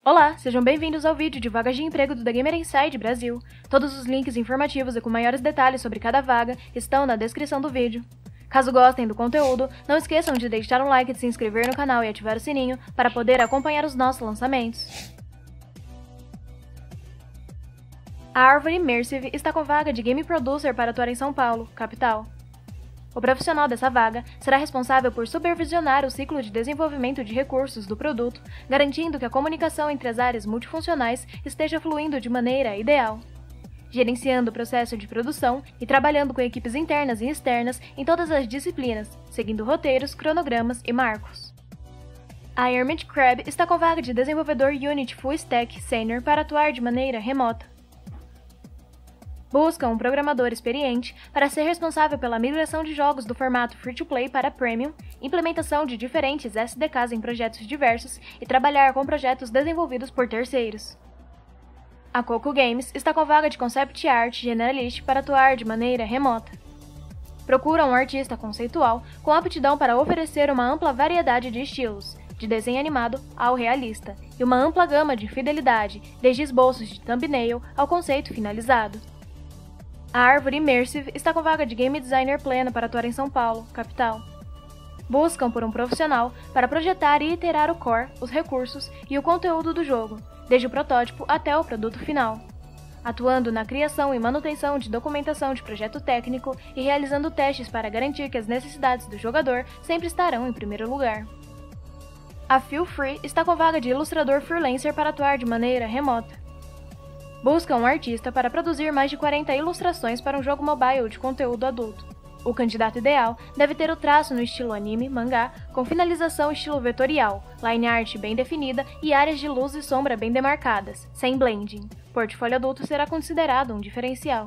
Olá, sejam bem-vindos ao vídeo de vagas de emprego do The Gamer Inside Brasil. Todos os links informativos e com maiores detalhes sobre cada vaga estão na descrição do vídeo. Caso gostem do conteúdo, não esqueçam de deixar um like, de se inscrever no canal e ativar o sininho para poder acompanhar os nossos lançamentos. A Árvore Immersive está com vaga de Game Producer para atuar em São Paulo, capital. O profissional dessa vaga será responsável por supervisionar o ciclo de desenvolvimento de recursos do produto, garantindo que a comunicação entre as áreas multifuncionais esteja fluindo de maneira ideal, gerenciando o processo de produção e trabalhando com equipes internas e externas em todas as disciplinas, seguindo roteiros, cronogramas e marcos. A Hermit Crab está com vaga de desenvolvedor Unity Full Stack Senior para atuar de maneira remota. Busca um programador experiente para ser responsável pela migração de jogos do formato Free-to-Play para Premium, implementação de diferentes SDKs em projetos diversos e trabalhar com projetos desenvolvidos por terceiros. A Coco Games está com vaga de Concept Art Generalist para atuar de maneira remota. Procura um artista conceitual com aptidão para oferecer uma ampla variedade de estilos, de desenho animado ao realista, e uma ampla gama de fidelidade, desde esboços de thumbnail ao conceito finalizado. A Árvore Immersive está com vaga de Game Designer pleno para atuar em São Paulo, capital. Buscam por um profissional para projetar e iterar o core, os recursos e o conteúdo do jogo, desde o protótipo até o produto final, atuando na criação e manutenção de documentação de projeto técnico e realizando testes para garantir que as necessidades do jogador sempre estarão em primeiro lugar. A Feel Free está com vaga de ilustrador freelancer para atuar de maneira remota. Busca um artista para produzir mais de 40 ilustrações para um jogo mobile de conteúdo adulto. O candidato ideal deve ter o traço no estilo anime, mangá, com finalização estilo vetorial, line art bem definida e áreas de luz e sombra bem demarcadas, sem blending. Portfólio adulto será considerado um diferencial.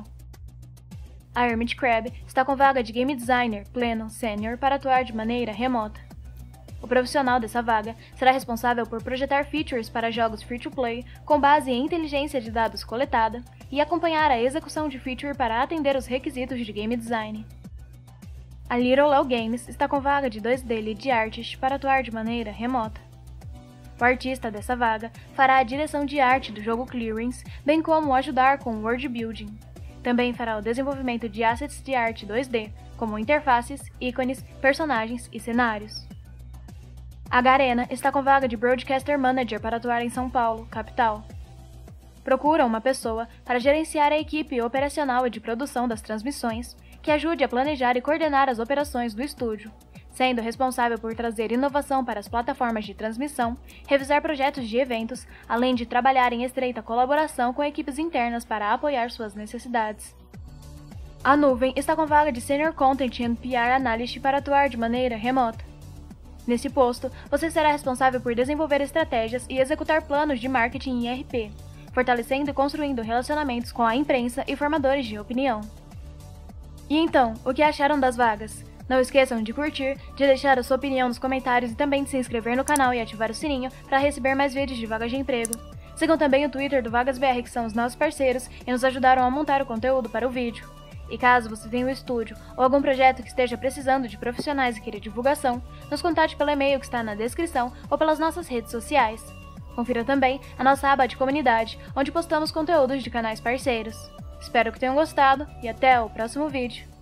A Hermit Crab está com vaga de Game Designer pleno Senior para atuar de maneira remota. O profissional dessa vaga será responsável por projetar features para jogos free-to-play com base em inteligência de dados coletada e acompanhar a execução de feature para atender os requisitos de game design. A Little Leo Games está com vaga de 2D Lead Artist para atuar de maneira remota. O artista dessa vaga fará a direção de arte do jogo Clearings, bem como ajudar com o world building. Também fará o desenvolvimento de assets de arte 2D, como interfaces, ícones, personagens e cenários. A Garena está com vaga de Broadcaster Manager para atuar em São Paulo, capital. Procura uma pessoa para gerenciar a equipe operacional e de produção das transmissões, que ajude a planejar e coordenar as operações do estúdio, sendo responsável por trazer inovação para as plataformas de transmissão, revisar projetos de eventos, além de trabalhar em estreita colaboração com equipes internas para apoiar suas necessidades. A Nuvem está com vaga de Senior Content and PR Analyst para atuar de maneira remota. Nesse posto, você será responsável por desenvolver estratégias e executar planos de marketing e RP, fortalecendo e construindo relacionamentos com a imprensa e formadores de opinião. E então, o que acharam das vagas? Não esqueçam de curtir, de deixar a sua opinião nos comentários e também de se inscrever no canal e ativar o sininho para receber mais vídeos de vagas de emprego. Sigam também o Twitter do VagasBR, que são os nossos parceiros e nos ajudaram a montar o conteúdo para o vídeo. E caso você tenha um estúdio ou algum projeto que esteja precisando de profissionais e queira divulgação, nos contate pelo e-mail que está na descrição ou pelas nossas redes sociais. Confira também a nossa aba de comunidade, onde postamos conteúdos de canais parceiros. Espero que tenham gostado e até o próximo vídeo.